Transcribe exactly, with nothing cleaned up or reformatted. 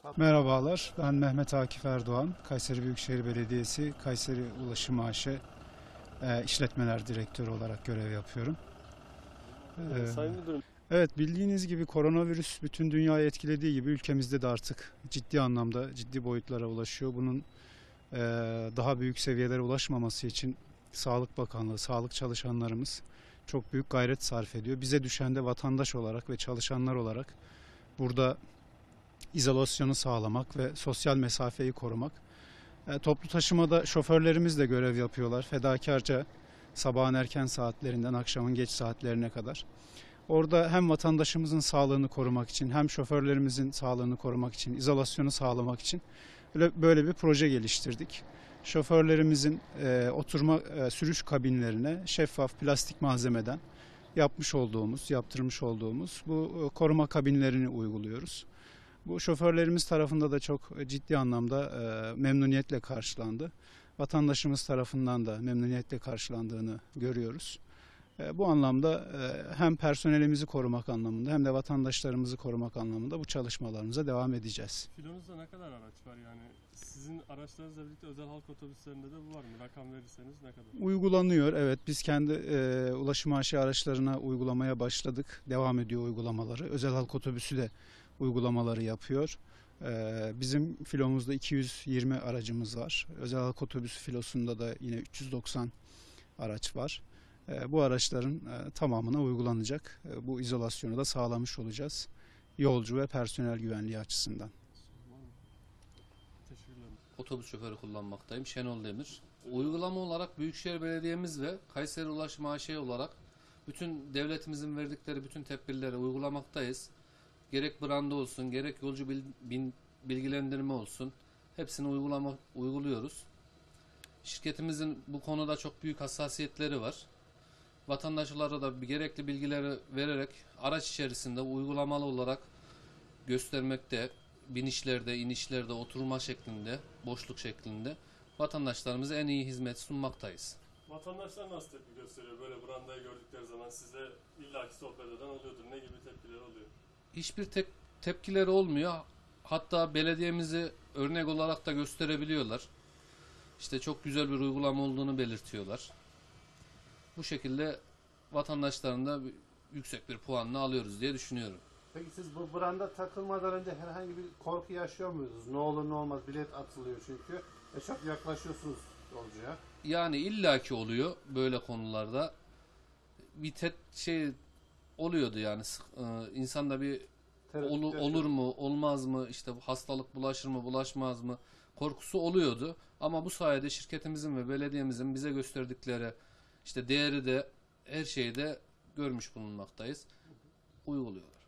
Merhabalar, ben Mehmet Akif Erdoğan, Kayseri Büyükşehir Belediyesi Kayseri Ulaşım A Ş e, İşletmeler Direktörü olarak görev yapıyorum. Ee, Sayın Müdürüm, Evet, bildiğiniz gibi koronavirüs bütün dünyayı etkilediği gibi ülkemizde de artık ciddi anlamda ciddi boyutlara ulaşıyor. Bunun e, daha büyük seviyelere ulaşmaması için Sağlık Bakanlığı, sağlık çalışanlarımız çok büyük gayret sarf ediyor. Bize düşen de vatandaş olarak ve çalışanlar olarak burada izolasyonu sağlamak ve sosyal mesafeyi korumak. E, toplu taşımada şoförlerimiz de görev yapıyorlar. Fedakarca sabahın erken saatlerinden akşamın geç saatlerine kadar. Orada hem vatandaşımızın sağlığını korumak için hem şoförlerimizin sağlığını korumak için, izolasyonu sağlamak için böyle, böyle bir proje geliştirdik. Şoförlerimizin e, oturma e, sürüş kabinlerine şeffaf plastik malzemeden yapmış olduğumuz, yaptırmış olduğumuz bu e, koruma kabinlerini uyguluyoruz. Bu şoförlerimiz tarafında da çok ciddi anlamda e, memnuniyetle karşılandı. Vatandaşımız tarafından da memnuniyetle karşılandığını görüyoruz. E, bu anlamda e, hem personelimizi korumak anlamında hem de vatandaşlarımızı korumak anlamında bu çalışmalarımıza devam edeceğiz. filonuzda ne kadar araç var yani? Sizin araçlarınızla birlikte özel halk otobüslerinde de bu var mı? Rakam verirseniz ne kadar? Uygulanıyor, evet, biz kendi e, ulaşım A Ş araçlarına uygulamaya başladık. Devam ediyor uygulamaları. Özel halk otobüsü de uygulamaları yapıyor. E, bizim filomuzda iki yüz yirmi aracımız var. Özel halk otobüsü filosunda da yine üç yüz doksan araç var. E, bu araçların e, tamamına uygulanacak. E, bu izolasyonu da sağlamış olacağız. Yolcu ve personel güvenliği açısından. Teşekkürler. Otobüs şoförü kullanmaktayım. Şenol Demir. Uygulama olarak Büyükşehir Belediye'miz ve Kayseri Ulaşım A Ş olarak bütün devletimizin verdikleri bütün tedbirleri uygulamaktayız. Gerek branda olsun, gerek yolcu bil, bin, bilgilendirme olsun. Hepsini uygulama, uyguluyoruz. Şirketimizin bu konuda çok büyük hassasiyetleri var. Vatandaşlara da gerekli bilgileri vererek araç içerisinde uygulamalı olarak göstermekte, binişlerde, inişlerde, oturma şeklinde, boşluk şeklinde vatandaşlarımıza en iyi hizmet sunmaktayız. Vatandaşlar nasıl tepki gösteriyor? Böyle brandayı gördükleri zaman size illaki sohbet eden oluyordur. Ne gibi tepkiler oluyor? Hiçbir tep tepkileri olmuyor. Hatta belediyemizi örnek olarak da gösterebiliyorlar. İşte çok güzel bir uygulama olduğunu belirtiyorlar. Bu şekilde vatandaşların da yüksek bir puanını alıyoruz diye düşünüyorum. Peki siz bu branda takılmadan önce herhangi bir korku yaşıyor muydunuz? Ne olur ne olmaz, bilet atılıyor çünkü. E çok yaklaşıyorsunuz yolcuya. Yani illaki oluyor böyle konularda. Bir tet şey oluyordu yani e, insanda bir olu, olur mu olmaz mı, işte hastalık bulaşır mı bulaşmaz mı korkusu oluyordu. Ama bu sayede şirketimizin ve belediyemizin bize gösterdikleri işte değeri de her şeyi de görmüş bulunmaktayız. Uyguluyorlar.